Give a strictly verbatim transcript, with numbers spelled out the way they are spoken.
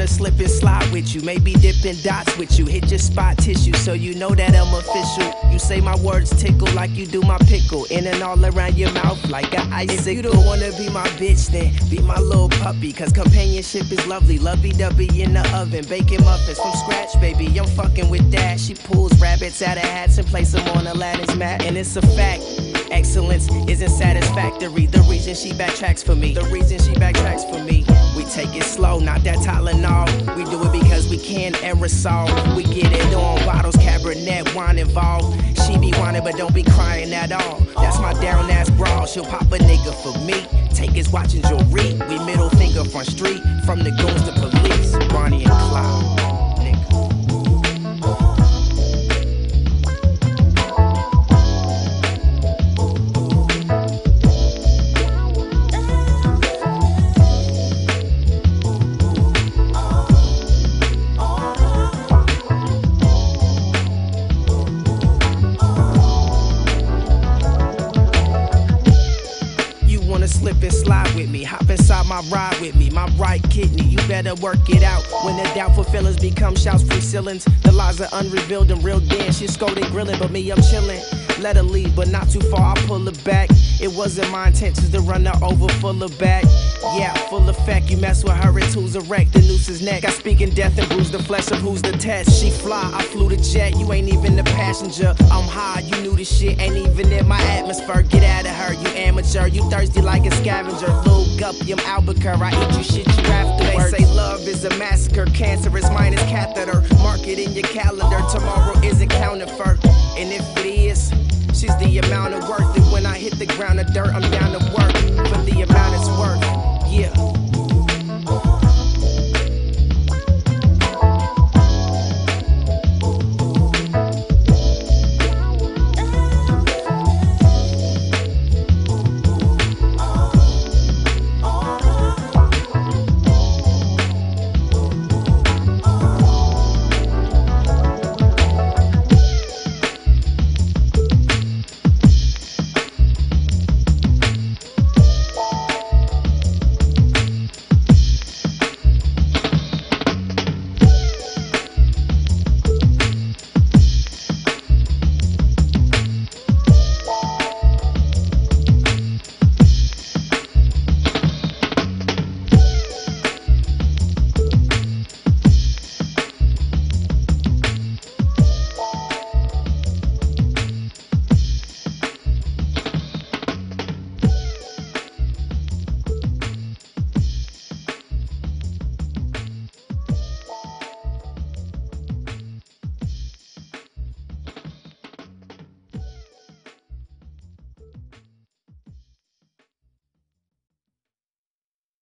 wanna slip and slide with you, maybe dipping dots with you, hit your spot tissue so you know that I'm official. You say my words tickle like you do my pickle, in and all around your mouth like an icicle. If you don't wanna be my bitch, then be my little puppy, cause companionship is lovely. Lovey-dovey in the oven, baking muffins from scratch, baby. I'm fucking with that. She pulls rabbits out of hats and places them on Alladin's mat, and it's a fact. Excellence isn't satisfactory. The reason she backtracks for me. The reason she backtracks for me. We take it slow, not that Tylenol. We do it because we can. Aerosol. We get it on bottles, Cabernet, wine involved. She be whining but don't be crying at all. That's my down ass bra. She'll pop a nigga for me. Take his watch and jewelry. We middle finger front street. From the goons to police. Bonnie and Clyde. Slip and slide with me, hop inside my ride with me, my right kidney, you better work it out. When the doubtful feelings become shouts from ceilings, the lies are unrevealed and real dead. She scolded grilling, but me I'm chilling. Let her leave, but not too far, I pull her back. It wasn't my intentions to run her over, full of back. Yeah, full effect, you mess with her, it's who's a wreck, the noose is neck. I speak in death and bruise the flesh of who's the test. She fly, I flew the jet, you ain't even the passenger. I'm high, you knew this shit, ain't even in my atmosphere. Get out of her, you amateur, you thirsty like a scavenger. Lube up, you Albuquerque, I eat you shit you afterwards. They say love is a massacre, cancerous minus catheter. Mark it in your calendar, tomorrow isn't counterfeit. And if it is, she's the amount of worth it. When I hit the ground of dirt, I'm down to work.